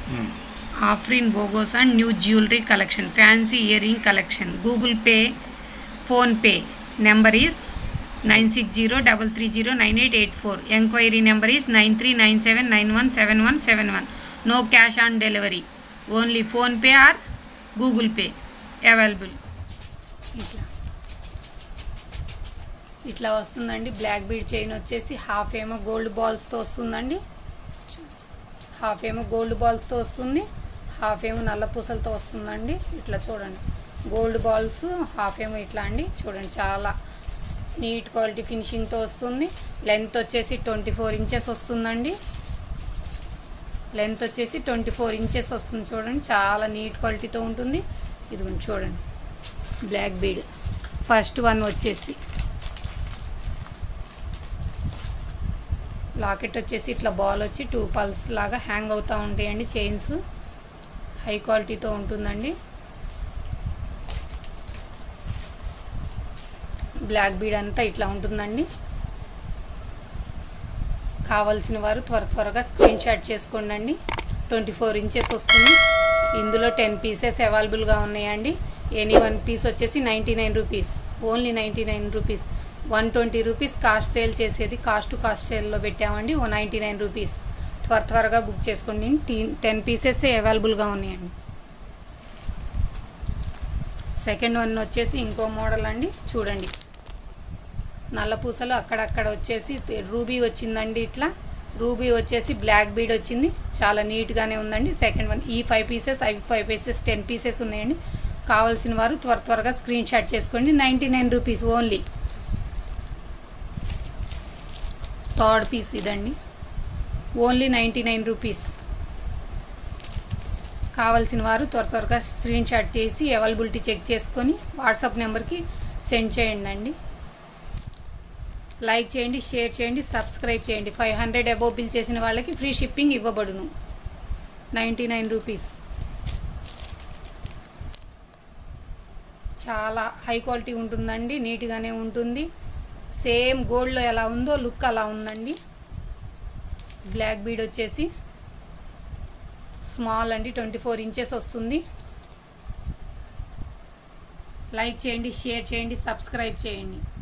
Afrin Bogos and new jewelry collection, fancy earring collection. Google Pay, Phone Pay. Number is 9603309884. Enquiry number is 9397917171. No cash on delivery. Only Phone Pay or Google Pay available. ఇట్లా వస్తుందండి. Black bead chain వచ్చేసి half ఏమో gold బాల్స్తో వస్తుందండి, half ఏమో gold బాల్స్తో వస్తుంది, half ఏమో నల్ల పూసలతో వస్తుందండి. ఇట్లా చూడండి, గోల్డ్ బాల్స్ హాఫ్ ఏమో ఇట్లా అండి. చూడండి చాలా నీట్ క్వాలిటీ ఫినిషింగ్తో వస్తుంది. లెంత్ వచ్చేసి 24 ఇంచెస్ వస్తుందండి. లెంత్ వచ్చేసి 24 ఇంచెస్ వస్తుంది. చూడండి చాలా నీట్ క్వాలిటీతో ఉంటుంది. ఇది చూడండి బ్లాక్ బీడ్. ఫస్ట్ వన్ వచ్చేసి లాకెట్ వచ్చేసి ఇట్లా బాల్ వచ్చి 2 పల్స్ లాగా హ్యాంగ్ అవుతూ ఉంటాయండి. చైన్స్ హై క్వాలిటీతో ఉంటుందండి. బ్లాక్ బీడ్ అంతా ఇట్లా ఉంటుందండి. కావాల్సిన వారు త్వరగా స్క్రీన్ షాట్ చేసుకోండి. 24 ఇంచెస్ వస్తుంది. ఇందులో 10 పీసెస్ అవైలబుల్గా ఉన్నాయండి. ఎనీ 1 పీస్ వచ్చేసి 99 rupees, only 99 rupees. 120 rupees cost sale చేసేది కాస్ట్ టు కాస్ట్ సేల్లో పెట్టామండి. 99 రూపీస్. త్వరగా బుక్ చేసుకోండి. 10 పీసెస్ అవైలబుల్గా ఉన్నాయండి. సెకండ్ వన్ వచ్చేసి ఇంకో మోడల్ అండి. చూడండి నల్ల పూసలు అక్కడక్కడ వచ్చేసి రూబీ వచ్చిందండి. ఇట్లా రూబీ వచ్చేసి బ్లాక్ బీడ్ వచ్చింది. చాలా నీట్గానే ఉందండి. సెకండ్ వన్ ఈ 5 పీసెస్, అవి 5 పీసెస్, 10 పీసెస్ ఉన్నాయండి. కావాల్సిన వారు త్వరగా స్క్రీన్ షాట్ చేసుకోండి. 99 రూపీస్ ఓన్లీ. థర్డ్ పీస్ ఇదండి, ఓన్లీ 99 రూపీస్. కావాల్సిన వారు త్వరగా స్క్రీన్ షాట్ చేసి అవైలబిలిటీ చెక్ చేసుకొని వాట్సాప్ నెంబర్కి సెండ్ చేయండి అండి. లైక్ చేయండి, షేర్ చేయండి, సబ్స్క్రైబ్ చేయండి. 500 అబోవ్ బిల్ చేసిన వాళ్ళకి ఫ్రీ షిప్పింగ్ ఇవ్వబడును. 99 రూపీస్. చాలా హై క్వాలిటీ ఉంటుందండి, నీట్గానే ఉంటుంది. సేమ్ గోల్డ్లో ఎలా ఉందో లుక్ అలా ఉందండి. బ్లాక్ బీడ్ వచ్చేసి స్మాల్ అండి, 24 ఇంచెస్ వస్తుంది. లైక్ చేయండి, షేర్ చేయండి, సబ్స్క్రైబ్ చేయండి.